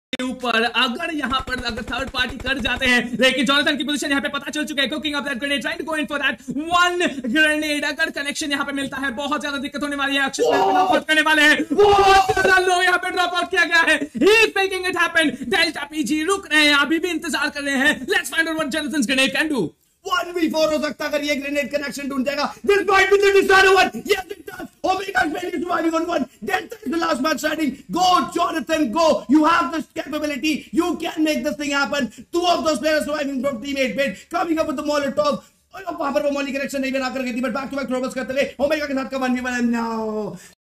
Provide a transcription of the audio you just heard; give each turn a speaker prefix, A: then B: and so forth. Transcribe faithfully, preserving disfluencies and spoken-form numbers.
A: ऊपर अगर यहां पर अगर थर्ड पार्टी कर जाते हैं, लेकिन जॉनथन की पोजीशन यहां पे पता चल चुका है। Cooking up that grenade, trying to go in for that one grenade. अगर कनेक्शन यहां पे मिलता है बहुत ज्यादा दिक्कत होने वाली है। अक्षत नॉकआउट करने वाले हैं, बहुत ज्यादा लो यहां पे ड्रॉप आउट किया गया है। He is making it happen. Delta PG रुक रहे हैं, अभी भी इंतजार कर रहे हैं। Let's find out what Jonathan's grenade can do.
B: One V four हो सकता है अगर ये ग्रेनेड कनेक्शन ढूंढ जाएगा। This might be the deciding one. Yes, it does. Omega is mainly surviving on one. Delta is the last man standing. Go, Jonathan, go. You have this capability. You can make this thing happen. Two of those players surviving from team eight bit, coming up with the Molotov. वहां पर वो Molly connection नहीं बना कर गई थी, but back to back throwables करते गए। ओमेगा के साथ का वन वी वन नाउ